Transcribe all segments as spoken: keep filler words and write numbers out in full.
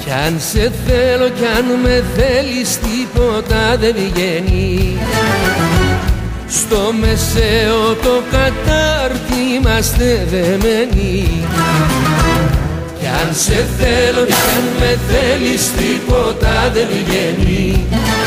Κι αν σε θέλω κι αν με θέλεις τίποτα δεν βγαίνει. Στο μεσαίο το κατάρτι είμαστε δεμένοι. Κι αν σε θέλω κι αν με θέλεις τίποτα δεν βγαίνει.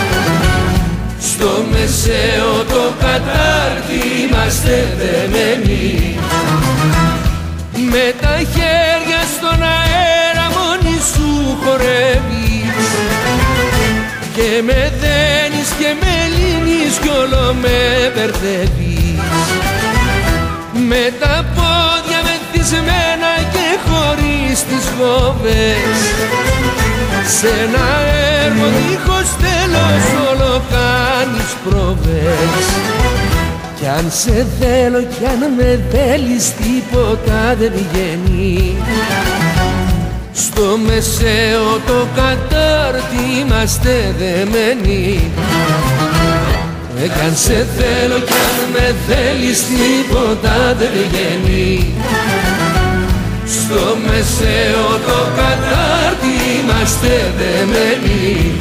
Στο μεσαίο το κατάρτι είμαστε δεμένοι. Με τα χέρια στον αέρα μόνη σου χορεύεις και με δένεις και με λύνεις κι όλο με μπερδεύεις. Με τα πόδια μεθυσμένα και χωρίς τις φόβες, σε ένα έργο δίχως τέλος όλο κάνεις πρόβες. Κι αν σε θέλω κι αν με θέλεις τίποτα δεν βγαίνει. Στο μεσαίο το κατάρτι είμαστε δεμένοι. Κι αν σε θέλω κι αν με θέλεις τίποτα δεν βγαίνει. Στο μεσαίο το κατάρτι είμαστε δεμένοι.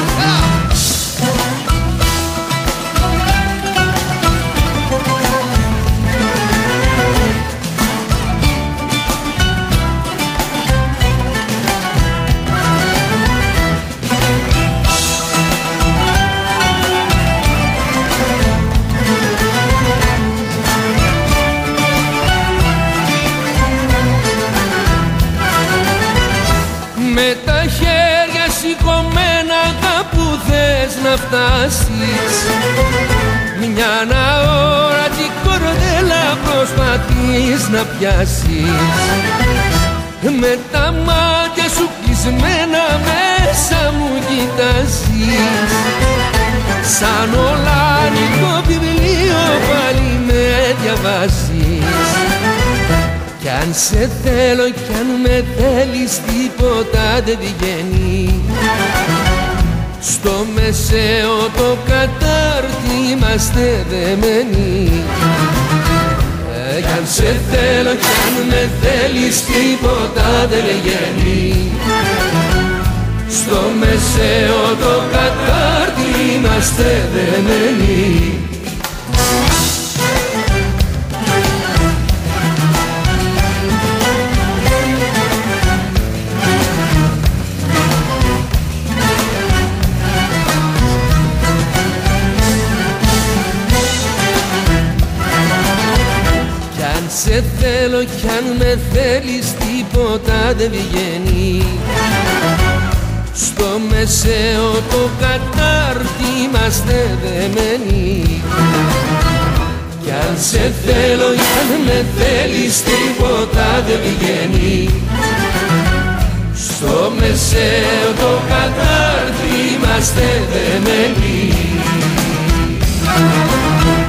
Με τα χέρια σηκωμένα κάπου θες να φτάσεις. Μια αόρατη κορδέλα προσπαθείς να πιάσεις. Με τα μάτια σου κλεισμένα μέσα μου κοιτάζεις. Σαν ολάνικο βιβλίο πάλι με διαβάζεις. Κι αν σε θέλω κι αν με θέλεις τίποτα δεν βγαίνει. Στο μεσαίο το κατάρτι είμαστε δεμένοι. Κι αν σε θέλω κι αν με θέλεις τίποτα δεν βγαίνει. Στο μεσαίο το κατάρτι είμαστε δεμένοι. Σε θέλω κι αν με θέλεις τίποτα δεν βγαίνει. Στο μεσαίο το κατάρτι είμαστε δεμένοι. Κι αν σε θέλω κι αν με θέλεις τίποτα δεν βγαίνει. Στο μεσαίο το κατάρτι είμαστε δεμένοι.